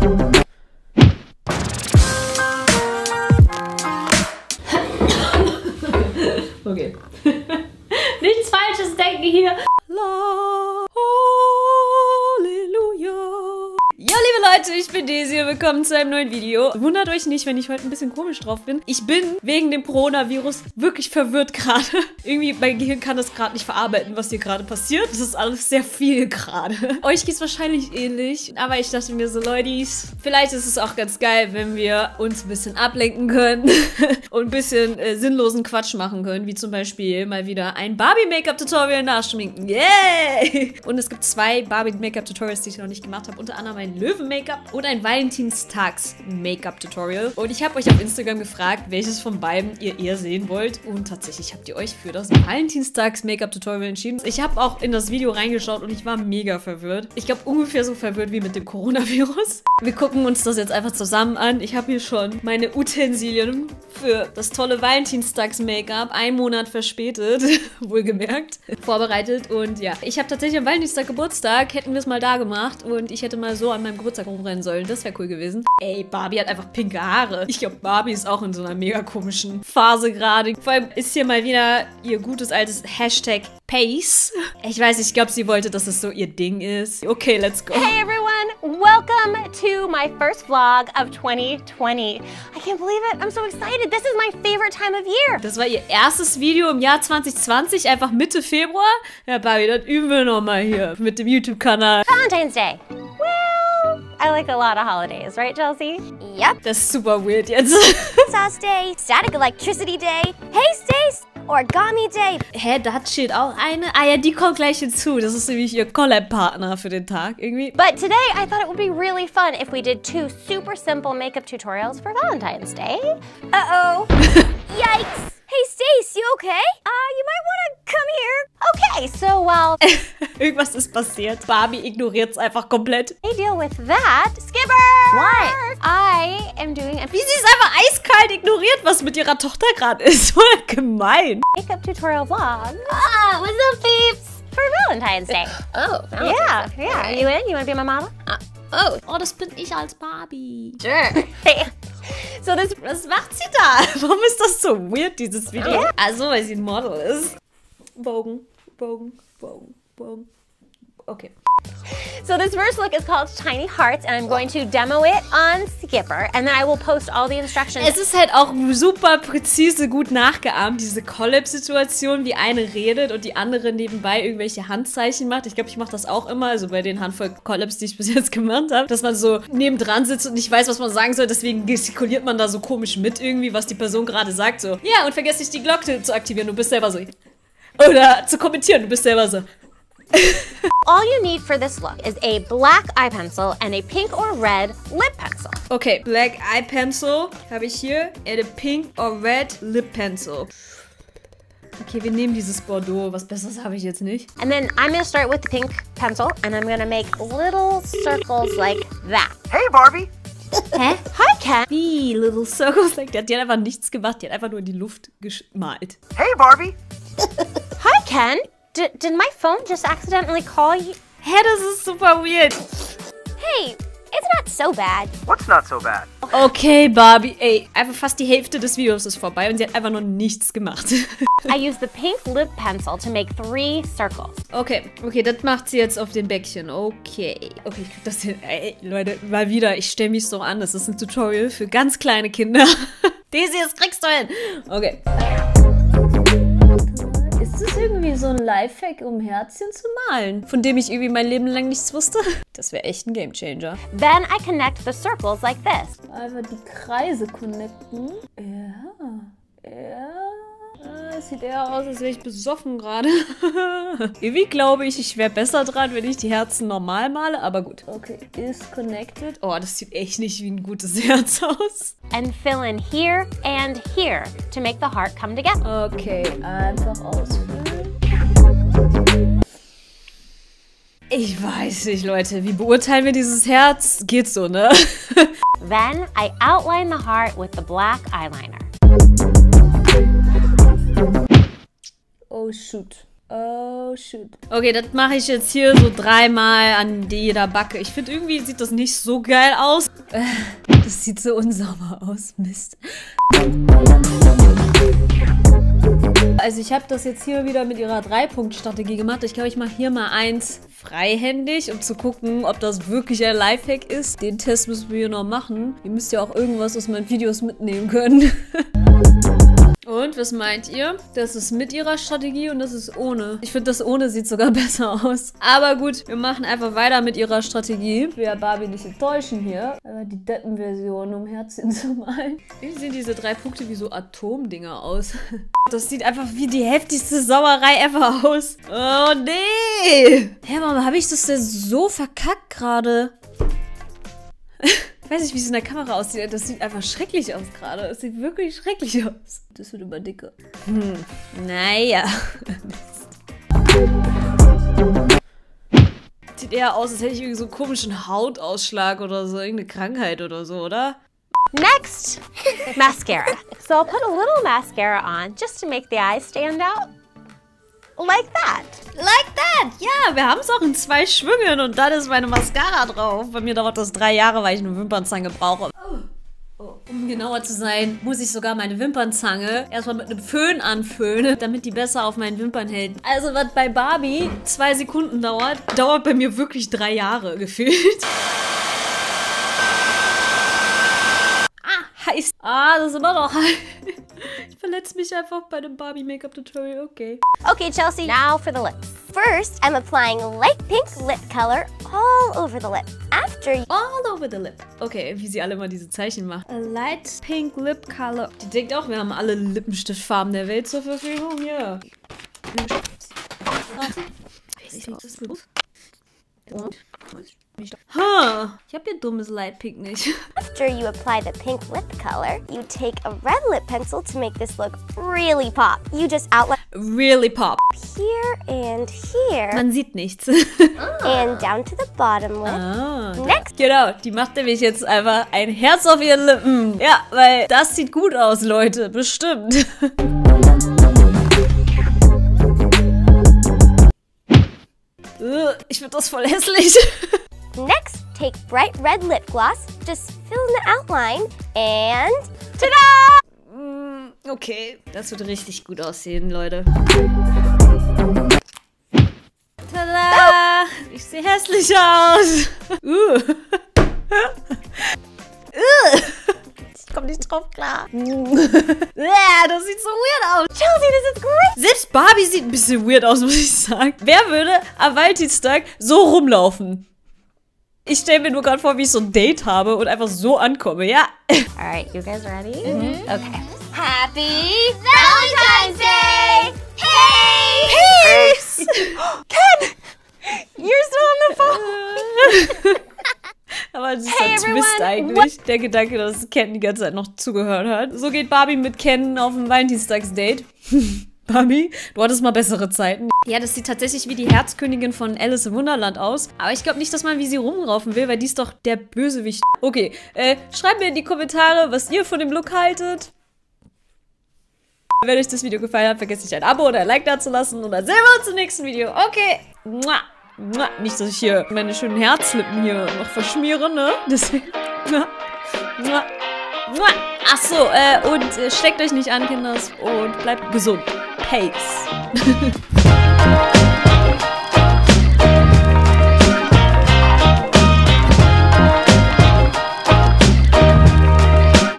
Okay. Nichts Falsches denken hier. Halleluja. Ja, liebe Leute, ich bin Daisy und willkommen zu einem neuen Video. Wundert euch nicht, wenn ich heute ein bisschen komisch drauf bin. Ich bin wegen dem Coronavirus wirklich verwirrt gerade. Irgendwie, mein Gehirn kann das gerade nicht verarbeiten, was hier gerade passiert. Das ist alles sehr viel gerade. Euch geht's wahrscheinlich ähnlich. Aber ich dachte mir so, Leutis, vielleicht ist es auch ganz geil, wenn wir uns ein bisschen ablenken können und ein bisschen sinnlosen Quatsch machen können. Wie zum Beispiel mal wieder ein Barbie-Make-up-Tutorial nachschminken. Yay! Und es gibt 2 Barbie-Make-up-Tutorials, die ich noch nicht gemacht habe. Unter anderem ein Löwen-Make-up und ein Valentinstags-Make-up-Tutorial. Und ich habe euch auf Instagram gefragt, welches von beiden ihr eher sehen wollt. Und tatsächlich habt ihr euch für das Valentinstags-Make-up-Tutorial entschieden. Ich habe auch in das Video reingeschaut und ich war mega verwirrt. Ich glaube, ungefähr so verwirrt wie mit dem Coronavirus. Wir gucken uns das jetzt einfach zusammen an. Ich habe hier schon meine Utensilien für das tolle Valentinstags-Make-up, 1 Monat verspätet, wohlgemerkt, vorbereitet. Und ja, ich habe tatsächlich am Valentinstag Geburtstag, hätten wir es mal da gemacht und ich hätte mal so an meinem Geburtstag rumrennen sollen. Das wäre cool gewesen. Ey, Barbie hat einfach pinke Haare. Ich glaube, Barbie ist auch in so einer mega komischen Phase gerade. Vor allem ist hier mal wieder ihr gutes altes Hashtag Pace. Ich weiß nicht, ich glaube, sie wollte, dass es so ihr Ding ist. Okay, let's go. Hey everyone, welcome to my first vlog of 2020. I can't believe it, I'm so excited. This is my favorite time of year. Das war ihr erstes Video im Jahr 2020, einfach Mitte Februar. Ja, Barbie, das üben wir nochmal hier mit dem YouTube-Kanal. Valentine's Day. Well, I like a lot of holidays, right, Chelsea? Yep. Das ist super weird jetzt. Sauce Day, Static Electricity Day, Haste Days, Origami Day. Hä, da hat Schild auch eine? Ah ja, die kommt gleich hinzu. Das ist nämlich ihr Collab-Partner für den Tag irgendwie. But today I thought it would be really fun if we did 2 super simple makeup tutorials for Valentine's Day. Uh-oh. Yikes. Hey Stace, you okay? You might want to come here. Okay, so well... Irgendwas ist passiert. Barbie ignoriert es einfach komplett. I deal with that. Skipper! What? I am doing a... Wie sie es einfach eiskalt ignoriert, was mit ihrer Tochter gerade ist. So gemein. Makeup tutorial vlog. Ah, what's up, peeps? For Valentine's Day. Oh. Yeah. Are you in? You want to be my model? Oh, das bin ich als Barbie. Sure. So, was macht sie da? Warum ist das so weird, dieses Video? Yeah. Also, weil sie ein Model ist. Bogen. Okay. So this first look is called Tiny Hearts and I'm going to demo it on Skipper and then I will post all the instructions. Es ist halt auch super präzise gut nachgeahmt, diese Collab-Situation, wie eine redet und die andere nebenbei irgendwelche Handzeichen macht. Ich glaube, ich mache das auch immer, also bei den Handvoll Collabs, die ich bis jetzt gemacht habe, dass man so nebendran sitzt und nicht weiß, was man sagen soll, deswegen gestikuliert man da so komisch mit irgendwie, was die Person gerade sagt, so. Ja, und vergiss nicht, die Glocke zu aktivieren, du bist selber so. Oder zu kommentieren, du bist selber so. All you need for this look is a black eye pencil and a pink or red lip pencil. Okay, black eye pencil habe ich hier and a pink or red lip pencil. Okay, wir nehmen dieses Bordeaux. Was Besseres habe ich jetzt nicht. And then I'm gonna start with the pink pencil and I'm gonna make little circles like that. Hey, Barbie! Hä? Hi, Ken! Wie, little circles like that? Die hat einfach nichts gemacht. Die hat einfach nur in die Luft gemalt. Hey, Barbie! Hi, Ken! Did my phone just accidentally call you? Hä, das ist super weird. Hey, it's not so bad. What's not so bad? Okay, Barbie. Ey, einfach fast die Hälfte des Videos ist vorbei und sie hat einfach nur nichts gemacht. I use the pink lip pencil to make 3 circles. Okay, das macht sie jetzt auf dem Bäckchen. Okay, ich krieg das hin. Ey, Leute, mal wieder, ich stelle mich so an. Das ist ein Tutorial für ganz kleine Kinder. Daisy, das kriegst du hin. Okay. Ist das irgendwie so ein Lifehack, um Herzchen zu malen? Von dem ich irgendwie mein Leben lang nichts wusste? Das wäre echt ein Gamechanger. Then I connect the circles like this. Einfach die Kreise connecten. Ja. Es sieht eher aus, als wäre ich besoffen gerade. Irgendwie glaube ich wäre besser dran, wenn ich die Herzen normal male, aber gut. Okay, is connected. Oh, das sieht echt nicht wie ein gutes Herz aus. And fill in here and here to make the heart come together. Okay, einfach ausfüllen. Ich weiß nicht, Leute. Wie beurteilen wir dieses Herz? Geht so, ne? Then I outline the heart with the black eyeliner. Oh, shoot. Oh, shit. Okay, das mache ich jetzt hier so 3-mal an jeder Backe. Ich finde, irgendwie sieht das nicht so geil aus. Das sieht so unsauber aus. Mist. Also ich habe das jetzt hier wieder mit ihrer 3-Punkt-Strategie gemacht. Ich glaube, ich mache hier mal 1 freihändig, um zu gucken, ob das wirklich ein Lifehack ist. Den Test müssen wir hier noch machen. Ihr müsst ja auch irgendwas aus meinen Videos mitnehmen können. Und, was meint ihr? Das ist mit ihrer Strategie und das ist ohne. Ich finde, das ohne sieht sogar besser aus. Aber gut, wir machen einfach weiter mit ihrer Strategie. Ich will ja Barbie nicht enttäuschen hier. Aber die Deppen-Version, um Herzchen zu malen. Wie sehen diese 3 Punkte wie so Atomdinger aus? Das sieht einfach wie die heftigste Sauerei ever aus. Oh, nee! Hä, warum habe ich das denn so verkackt gerade? Ich weiß nicht, wie es in der Kamera aussieht. Das sieht einfach schrecklich aus gerade. Es sieht wirklich schrecklich aus. Das wird immer dicker. Naja. Sieht eher aus, als hätte ich irgendwie so einen komischen Hautausschlag oder so. Irgendeine Krankheit oder so, oder? Next, mascara. So I'll put a little mascara on just to make the eyes stand out. Like that. Like that! Ja, wir haben es auch in 2 Schwüngen und dann ist meine Mascara drauf. Bei mir dauert das 3 Jahre, weil ich eine Wimpernzange brauche. Um genauer zu sein, muss ich sogar meine Wimpernzange erstmal mit einem Föhn anföhnen, damit die besser auf meinen Wimpern hält. Also, was bei Barbie 2 Sekunden dauert, dauert bei mir wirklich 3 Jahre gefühlt. Heiß. Das ist immer noch heiß. Ich verletze mich einfach bei dem Barbie-Make-up-Tutorial, okay. Okay, Chelsea, now for the lips. First, I'm applying light pink lip color all over the lip. After... All over the lip. Okay, wie sie alle immer diese Zeichen macht. A light pink lip color. Die denkt auch, wir haben alle Lippenstiftfarben der Welt zur Verfügung. Ja. Ich hab ihr dummes Light Pink nicht. After you apply the pink lip color, you take a red lip pencil to make this look really pop. You just outline Really pop. here and here. Man sieht nichts. And down to the bottom lip. Next. Genau, die macht nämlich jetzt einfach ein Herz auf ihren Lippen. Ja, weil das sieht gut aus, Leute. Bestimmt. Ich finde das voll hässlich. Next, take bright red lip gloss, just fill in the outline, and ta-da! Okay, das wird richtig gut aussehen, Leute. Tada! Ich sehe hässlich aus. Ich komme nicht drauf klar. Das sieht so weird aus. Chelsea, this is great! Selbst Barbie sieht ein bisschen weird aus, muss ich sagen. Wer würde am Valentinstag so rumlaufen? Ich stelle mir nur gerade vor, wie ich so ein Date habe und einfach so ankomme, ja? Alright, you guys ready? Okay. Happy Valentine's Day! Hey! Peace! Ken! You're still on the phone! Aber das ist ein Twist eigentlich. Der Gedanke, dass Ken die ganze Zeit noch zugehört hat. So geht Barbie mit Ken auf ein Valentinstagsdate. Barbie, du hattest mal bessere Zeiten. Ja, das sieht tatsächlich wie die Herzkönigin von Alice im Wunderland aus. Aber ich glaube nicht, dass man wie sie rumraufen will, weil die ist doch der Bösewicht. Okay, schreibt mir in die Kommentare, was ihr von dem Look haltet. Wenn euch das Video gefallen hat, vergesst nicht ein Abo oder ein Like da zu lassen. Und dann sehen wir uns im nächsten Video. Okay. Mua. Mua. Nicht, dass ich hier meine schönen Herzlippen hier noch verschmiere, ne? Deswegen. Mua. Mua. Mua. Ach so, und steckt euch nicht an, Kinders. Und bleibt gesund. Peace.